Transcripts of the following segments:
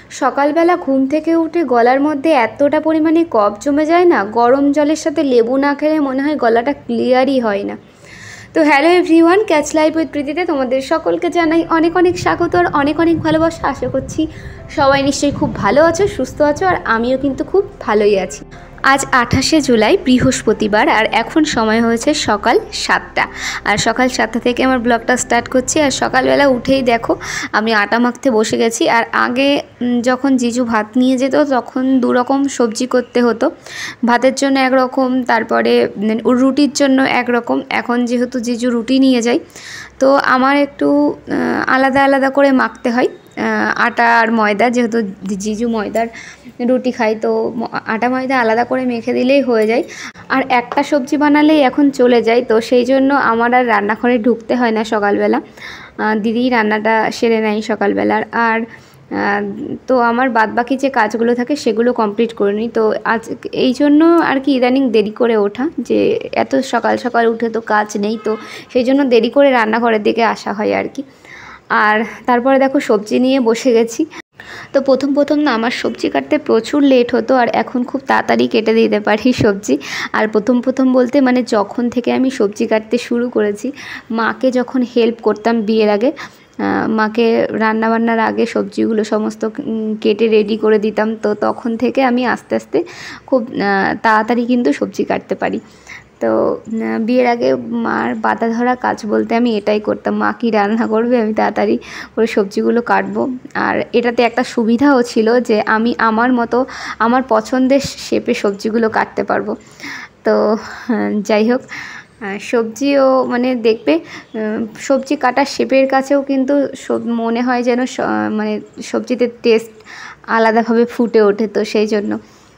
সকালবেলা ঘুম থেকে উঠে গলার মধ্যে এতটা পরিমাণে কফ জমে যায় না, গরম জলের সাথে লেবু না খেলে মনে হয় গলাটা ক্লিয়ারই হয় না। তো hello everyone, catch life with প্রীতিতে তোমাদের সকলকে জানাই অনেক অনেক স্বাগত আর অনেক অনেক ভালোবাসা। আশা করছি সবাই নিশ্চয়ই খুব ভালো আছো, সুস্থ আছো, আর আমিও কিন্তু খুব ভালোই আছি। আজ 28শে জুলাই বৃহস্পতিবার, আর এখন সময় হয়েছে সকাল 7টা। আর সকাল 7টা থেকে আমার ব্লগটা স্টার্ট করছি। আর সকালবেলা উঠেই দেখো আমি আটা মাখতে বসে গেছি। আর আগে যখন জিজু ভাত নিয়ে যেত তখন দুরকম সবজি করতে হতো, ভাতের জন্য একরকম, তারপরে রুটির জন্য একরকম। এখন যেহেতু জিজু রুটি নিয়ে যায় তো আমার একটু আলাদা আলাদা করে মাখতে হয় আটা আর ময়দা, যেহেতু জিজু ময়দার রুটি খাই তো আটা ময়দা আলাদা করে মেখে দিলেই হয়ে যায়। আর একটা সবজি বানালেই এখন চলে যায়, তো সেই জন্য আমার আর রান্নাঘরে ঢুকতে হয় না সকালবেলা, দিদি রান্নাটা সেরে নেয় সকালবেলার। আর তো আমার বাদবাকি যে কাজগুলো থাকে সেগুলো কমপ্লিট করে নিই। তো আজ এই জন্য আর কি ইদানিং দেরি করে ওঠা, যে এত সকাল সকাল উঠে তো কাজ নেই, তো সেই জন্য দেরি করে রান্নাঘরের দিকে আসা হয় আর কি। আর তারপরে দেখো সবজি নিয়ে বসে গেছি। তো প্রথম না আমার সবজি কাটতে প্রচুর লেট হতো, আর এখন খুব তাড়াতাড়ি কেটে দিতে পারি সবজি। আর প্রথম বলতে মানে যখন থেকে আমি সবজি কাটতে শুরু করেছি, মাকে যখন হেল্প করতাম বিয়ের আগে, মাকে রান্নাবান্নার আগে সবজিগুলো সমস্ত কেটে রেডি করে দিতাম, তো তখন থেকে আমি আস্তে আস্তে খুব তাড়াতাড়ি কিন্তু সবজি কাটতে পারি। তো বিয়ের আগে মার বাধা ধরা কাজ বলতে আমি এটাই করতাম, মা কি রান্না করবে আমি তাড়াতাড়ি করে সবজিগুলো কাটবো। আর এটাতে একটা সুবিধাও ছিল যে আমি আমার মতো আমার পছন্দের শেপে সবজিগুলো কাটতে পারবো। তো যাই হোক, সবজিও মানে দেখবে সবজি কাটার শেপের কাছেও কিন্তু মনে হয় যেন মানে সবজিতে টেস্ট আলাদাভাবে ফুটে ওঠে। তো সেই জন্য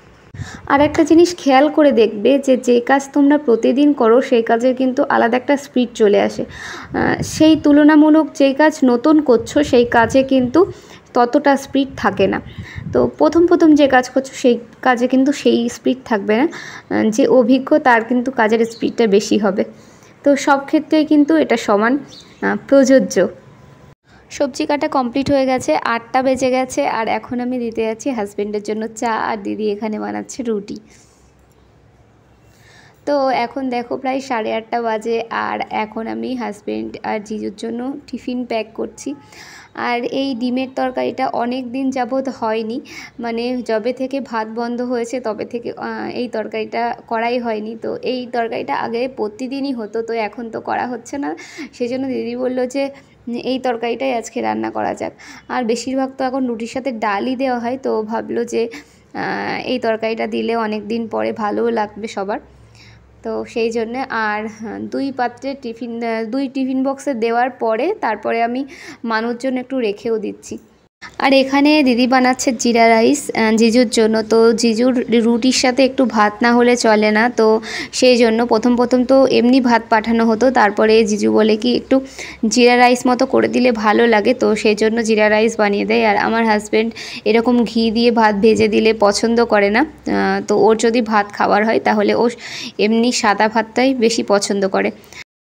আর একটা জিনিস খেয়াল করে দেখবে যে কাজ তোমরা প্রতিদিন করো সেই কাজের কিন্তু আলাদা একটা স্পিড চলে আসে, সেই তুলনামূলক যেই কাজ নতুন করছো সেই কাজে কিন্তু ততটা স্পিড থাকে না। তো প্রথম যে কাজ করছো সেই কাজে কিন্তু সেই স্পিড থাকবে না, যে অভিজ্ঞ তার কিন্তু কাজের স্পিডটা বেশি হবে। তো সব ক্ষেত্রেই কিন্তু এটা সমান প্রযোজ্য। সবজি কাটা কমপ্লিট হয়ে গেছে, 8টা বেজে গেছে, আর এখন আমি দিতে যাচ্ছি হাজব্যান্ডের জন্য চা, আর দিদি এখানে বানাচ্ছে রুটি। তো এখন দেখো প্রায় 8:30 বাজে, আর এখন আমি হাজব্যান্ড আর জিজুর জন্য টিফিন প্যাক করছি। আর এই ডিমের তরকারিটা অনেক দিন যাবৎ হয়নি, মানে যবে থেকে ভাত বন্ধ হয়েছে তবে থেকে এই তরকারিটা করাই হয়নি। তো এই তরকারিটা আগে প্রতিদিনই হতো, তো এখন তো করা হচ্ছে না, সেই জন্য দিদি বললো যে এই তরকারিটাই আজকে রান্না করা যাক। আর বেশিরভাগ তো এখন রুটির সাথে ডালই দেওয়া হয়, তো ভাবলো যে এই তরকারিটা দিলে অনেক দিন পরে ভালোও লাগবে সবার, তো সেই জন্যে। আর দুই টিফিন বক্সে দেওয়ার পরে তারপরে আমি মানুষ জন্য একটু রেখেও দিচ্ছি। আর এখানে দিদি বানাচ্ছে জিরা রাইস জিজুর জন্য। তো জিজুর রুটির সাথে একটু ভাত না হলে চলে না, তো সেই জন্য প্রথম তো এমনি ভাত পাঠানো হতো, তারপরে জিজু বলে কি একটু জিরা রাইস মতো করে দিলে ভালো লাগে, তো সেই জন্য জিরা রাইস বানিয়ে দেয়। আর আমার হাজব্যান্ড এরকম ঘি দিয়ে ভাত ভেজে দিলে পছন্দ করে না, তো ওর যদি ভাত খাওয়ার হয় তাহলে ও এমনি সাদা ভাতটাই বেশি পছন্দ করে।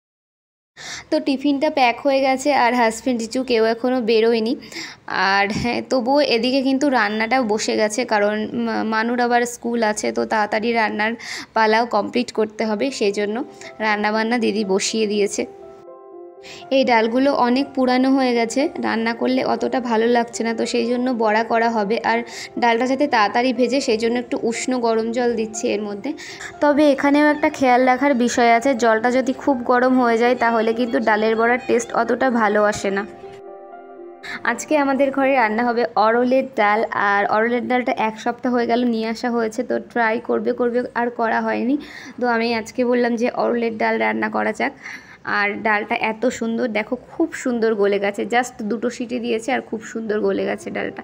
তো টিফিনটা প্যাক হয়ে গেছে, আর হাজব্যান্ড জিজু কেউ এখনও বেরোয়নি। আর হ্যাঁ, তবুও এদিকে কিন্তু রান্নাটাও বসে গেছে, কারণ মানুর আবার স্কুল আছে, তো তাড়াতাড়ি রান্নার পালাও কমপ্লিট করতে হবে, সেই জন্য রান্নাবান্না দিদি বসিয়ে দিয়েছে। এই ডালগুলো অনেক পুরানো হয়ে গেছে, রান্না করলে অতটা ভালো লাগছে না, তো সেই জন্য বড়া করা হবে। আর ডালটা যাতে তাড়াতাড়ি ভেজে সেই জন্য একটু উষ্ণ গরম জল দিচ্ছি এর মধ্যে। তবে এখানেও একটা খেয়াল রাখার বিষয় আছে, জলটা যদি খুব গরম হয়ে যায় তাহলে কিন্তু ডালের বড়ার টেস্ট অতটা ভালো আসে না। আজকে আমাদের ঘরে রান্না হবে অরলের ডাল, আর অরলের ডালটা 1 সপ্তাহ হয়ে গেল নিয়ে আসা হয়েছে, তো ট্রাই করবে আর করা হয়নি। তো আমি আজকে বললাম যে অরলের ডাল রান্না করা যাক। আর ডালটা এত সুন্দর দেখো, খুব সুন্দর গলে গেছে, জাস্ট 2টো সিটি দিয়েছে আর খুব সুন্দর গলে গেছে ডালটা।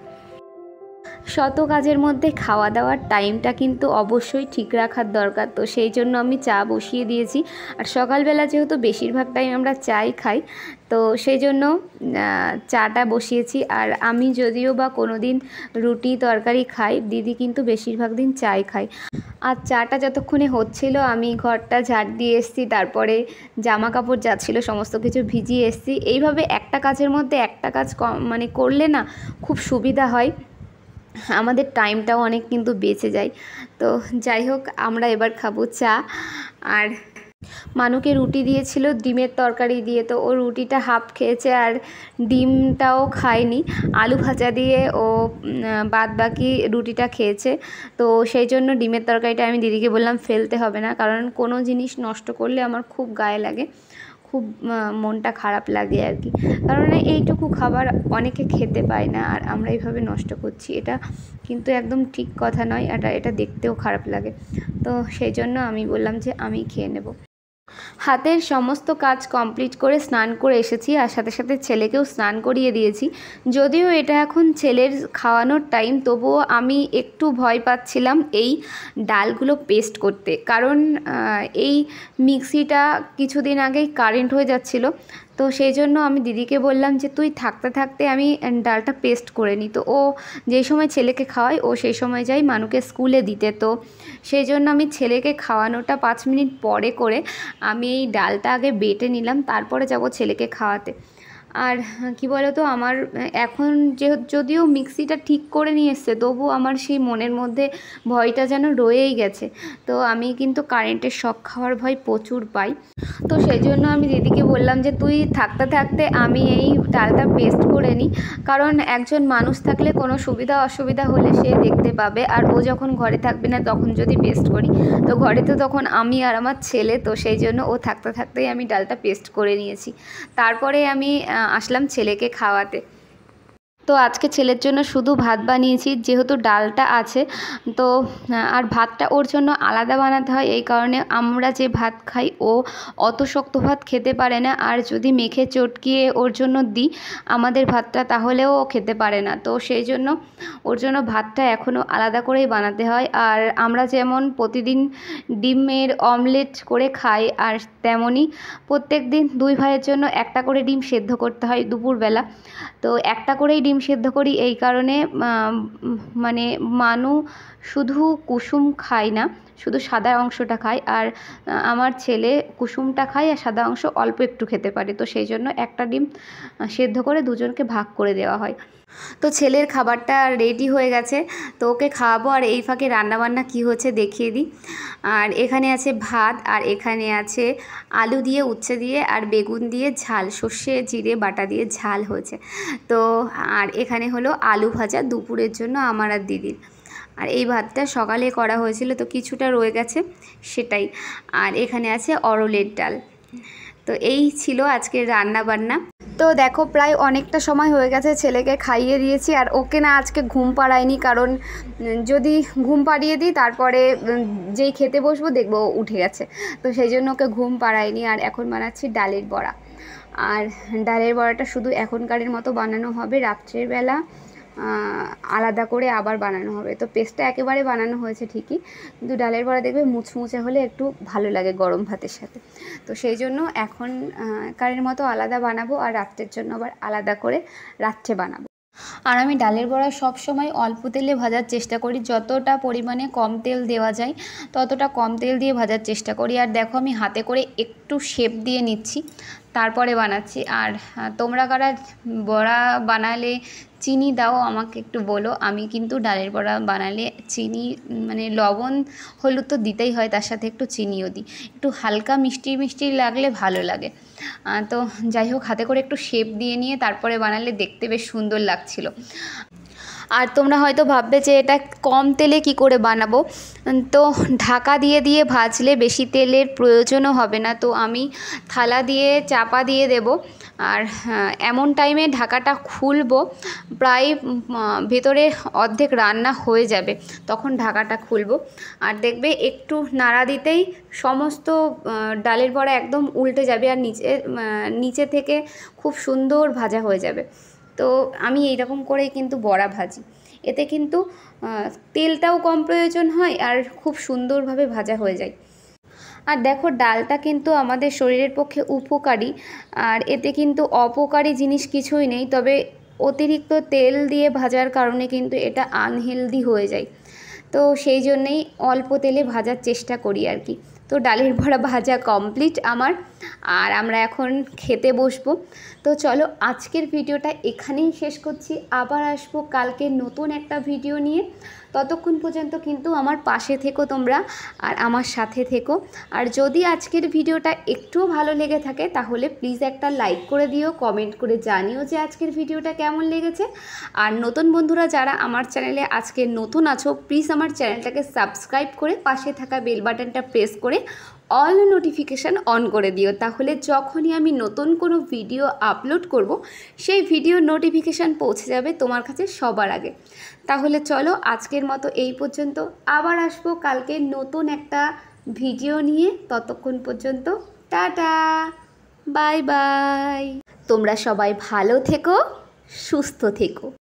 শত কাজের মধ্যে খাওয়া দাওয়ার টাইমটা কিন্তু অবশ্যই ঠিক রাখার দরকার, তো সেই জন্য আমি চা বসিয়ে দিয়েছি। আর সকালবেলা যেহেতু বেশিরভাগ টাইম আমরা চাই খাই, তো সেই জন্য চাটা বসিয়েছি। আর আমি যদিও বা কোনো দিন রুটি তরকারি খাই, দিদি কিন্তু বেশিরভাগ দিন চাই খাই। আর চাটা যতক্ষণে হচ্ছিল আমি ঘরটা ঝাড় দিয়ে এসেছি, তারপরে জামা কাপড় যা ছিল সমস্ত কিছু ভিজিয়ে এসেছি। এইভাবে একটা কাজের মধ্যে একটা কাজ মানে করলে না খুব সুবিধা হয়। আমাদের টাইমটাও অনেক কিন্তু বেঁচে যায়। তো যাই হোক, আমরা এবার খাবো চা। আর মানুকে রুটি দিয়েছিল ডিমের তরকারি দিয়ে, তো ও রুটিটা হাফ খেয়েছে আর ডিমটাও খায়নি, আলু ভাজা দিয়ে ও বাদ বাকি রুটিটা খেয়েছে। তো সেই জন্য ডিমের তরকারিটা আমি দিদিকে বললাম ফেলতে হবে না, কারণ কোনো জিনিস নষ্ট করলে আমার খুব গায়ে লাগে, খুব মনটা খারাপ লাগে আর কি। কারণ এইটুকু খাবার অনেকে খেতে পায় না আর আমরা এইভাবে নষ্ট করছি, এটা কিন্তু একদম ঠিক কথা নয়, এটা দেখতেও খারাপ লাগে। তো সেই জন্য আমি বললাম যে আমি খেয়ে নেব। হাতের সমস্ত কাজ কমপ্লিট করে স্নান করে এসেছি আর সাথে সাথে ছেলেকেও স্নান করিয়ে দিয়েছি। যদিও এটা এখন ছেলের খাওয়ানোর টাইম, তবুও আমি একটু ভয় পাচ্ছিলাম এই ডালগুলো পেস্ট করতে, কারণ এই মিক্সিটা কিছুদিন আগেই কারেন্ট হয়ে যাচ্ছিলো। তো সেই জন্য আমি দিদিকে বললাম যে তুই থাকতে থাকতে আমি ডালটা পেস্ট করে নিই। তো ও যেই সময় ছেলেকে খাওয়াই ও সেই সময় যাই মানুকে স্কুলে দিতে, তো সেই জন্য আমি ছেলেকে খাওয়ানোটা 5 মিনিট পরে করে আমি এই ডালটা আগে বেটে নিলাম, তারপরে যাব ছেলেকে খাওয়াতে। আর কি বলো তো, আমার এখন যদিও মিক্সিটা ঠিক করে নিয়ে এসছে, তবু আমার সেই মনের মধ্যে ভয়টা যেন রয়েই গেছে। তো আমি কিন্তু কারেন্টের শক খাওয়ার ভয় প্রচুর পাই। তো সেই জন্য আমি দিদিকে বললাম যে তুই থাকতে থাকতে আমি এই ডালটা পেস্ট করে নিই, কারণ একজন মানুষ থাকলে কোনো সুবিধা অসুবিধা হলে সে দেখতে পাবে, আর ও যখন ঘরে থাকবে না তখন যদি পেস্ট করি, তো ঘরে তো তখন আমি আর আমার ছেলে, তো সেই জন্য ও থাকতে থাকতেই আমি ডালটা পেস্ট করে নিয়েছি। তারপরে আমি আসলাম ছেলেকে খাওয়াতে। তো আজকে ছেলের জন্য শুধু ভাত বানিয়েছি, যেহেতু ডালটা আছে তো, আর ভাতটা ওর জন্য আলাদা বানাতে হয়, এই কারণে আমরা যে ভাত খাই ও অত শক্ত ভাত খেতে পারে না, আর যদি মেখে চটকিয়ে ওর জন্য দিই আমাদের ভাতটা, তাহলেও ও খেতে পারে না। তো সেই জন্য ওর জন্য ভাতটা এখনও আলাদা করেই বানাতে হয়। আর আমরা যেমন প্রতিদিন ডিমের অমলেট করে খাই, আর তেমনই প্রত্যেক দিন 2 ভাইয়ের জন্য একটা করে ডিম সেদ্ধ করতে হয় দুপুরবেলা। তো একটা করেই ডিম সেদ্ধ করি, এই কারণে মানে মানু শুধু কুসুম খায় না, শুধু সাদা অংশটা খায়, আর আমার ছেলে কুসুমটা খায় আর সাদা অংশ অল্প একটু খেতে পারে। তো সেই জন্য একটা ডিম সেদ্ধ করে দুজনকে ভাগ করে দেওয়া হয়। তো ছেলের খাবারটা রেডি হয়ে গেছে, তো ওকে খাওয়াবো। আর এই ফাঁকে রান্নাবান্না কী হচ্ছে দেখিয়ে দিই। আর এখানে আছে ভাত, আর এখানে আছে আলু দিয়ে, উচ্ছে দিয়ে আর বেগুন দিয়ে ঝাল, সর্ষে জিরে বাটা দিয়ে ঝাল হয়েছে। তো আর এখানে হলো আলু ভাজা দুপুরের জন্য আমার আর দিদির। আর এই ভাতটা সকালে করা হয়েছিল, তো কিছুটা রয়ে গেছে সেটাই। আর এখানে আছে অরলের ডাল। তো এই ছিল আজকের রান্না বান্না। তো দেখো প্রায় অনেকটা সময় হয়ে গেছে, ছেলেকে খাইয়ে দিয়েছি, আর ওকে না আজকে ঘুম পাড়ায়নি, কারণ যদি ঘুম পাড়িয়ে দিই তারপরে যেই খেতে বসবো দেখবো উঠে গেছে, তো সেই জন্য ওকে ঘুম পাড়ায়নি। আর এখন বানাচ্ছি ডালের বড়া, আর ডালের বড়াটা শুধু এখনকারের মতো বানানো হবে, রাত্রের বেলা আলাদা করে আবার বানানো হবে। তো পেস্টটা একেবারে বানানো হয়েছে ঠিকই, কিন্তু ডালের বড়া দেখবে মুচমুচে হলে একটু ভালো লাগে গরম ভাতের সাথে। তো সেই জন্য এখন কারের মতো আলাদা বানাবো, আর রাত্রের জন্য আবার আলাদা করে রাত্রে বানাবো। আর আমি ডালের বড়া সব সময় অল্প তেলে ভাজার চেষ্টা করি, যতটা পরিমাণে কম তেল দেওয়া যায় ততটা কম তেল দিয়ে ভাজার চেষ্টা করি। আর দেখো আমি হাতে করে একটু শেপ দিয়ে নিচ্ছি, তারপরে বানাচ্ছি। আর তোমরা কারা বড়া বানালে চিনি দাও আমাকে একটু বলো। আমি কিন্তু ডালের বড়া বানালে চিনি মানে লবণ হলুদ তো দিতেই হয়, তার সাথে একটু চিনিও দিই, একটু হালকা মিষ্টি মিষ্টি লাগলে ভালো লাগে। তো যাই হোক, হাতে করে একটু শেপ দিয়ে নিয়ে তারপরে বানালে দেখতে বেশ সুন্দর লাগছিল। আর তোমরা হয়তো ভাববে যে এটা কম তেলে কি করে বানাবো, তো ঢাকা দিয়ে দিয়ে ভাজলে বেশি তেলের প্রয়োজনও হবে না। তো আমি থালা দিয়ে চাপা দিয়ে দেব, আর এমন টাইমে ঢাকাটা খুলবো প্রায় ভেতরে অর্ধেক রান্না হয়ে যাবে, তখন ঢাকাটা খুলবো। আর দেখবে একটু নাড়া দিতেই সমস্ত ডালের বড়া একদম উল্টে যাবে, আর নিচে থেকে খুব সুন্দর ভাজা হয়ে যাবে। তো আমি এইরকম করেই কিন্তু বড়া ভাজি, এতে কিন্তু তেলটাও কম প্রয়োজন হয় আর খুব সুন্দরভাবে ভাজা হয়ে যায়। আর দেখো ডালটা কিন্তু আমাদের শরীরের পক্ষে উপকারী, আর এতে কিন্তু অপকারী জিনিস কিছুই নেই, তবে অতিরিক্ত তেল দিয়ে ভাজার কারণে কিন্তু এটা আনহেলদি হয়ে যায়। তো সেই জন্যেই অল্প তেলে ভাজার চেষ্টা করি আর কি। তো ডালের বড়া ভাজা কমপ্লিট আমার, আর আমরা এখন খেতে বসবো। তো চলো আজকের ভিডিওটা এখানেই শেষ করছি, আবার আসবো কালকে নতুন একটা ভিডিও নিয়ে। ততক্ষণ পর্যন্ত কিন্তু আমার পাশে থেকো তোমরা, আর আমার সাথে থেকো। আর যদি আজকের ভিডিওটা একটুও ভালো লেগে থাকে তাহলে প্লিজ একটা লাইক করে দিও, কমেন্ট করে জানিও যে আজকের ভিডিওটা কেমন লেগেছে। আর নতুন বন্ধুরা যারা আমার চ্যানেলে আজকে নতুন আছো, প্লিজ আমার চ্যানেলটাকে সাবস্ক্রাইব করে পাশে থাকা বেল বাটনটা প্রেস করে অল নোটিফিকেশান অন করে দিও, তাহলে যখনই আমি নতুন কোনো ভিডিও আপলোড করব সেই ভিডিও নোটিফিকেশান পৌঁছে যাবে তোমার কাছে সবার আগে। তাহলে চলো আজকের মতো এই পর্যন্ত, আবার আসবো কালকে নতুন একটা ভিডিও নিয়ে। ততক্ষণ পর্যন্ত টাটা, বাই বাই। তোমরা সবাই ভালো থেকো, সুস্থ থেকো।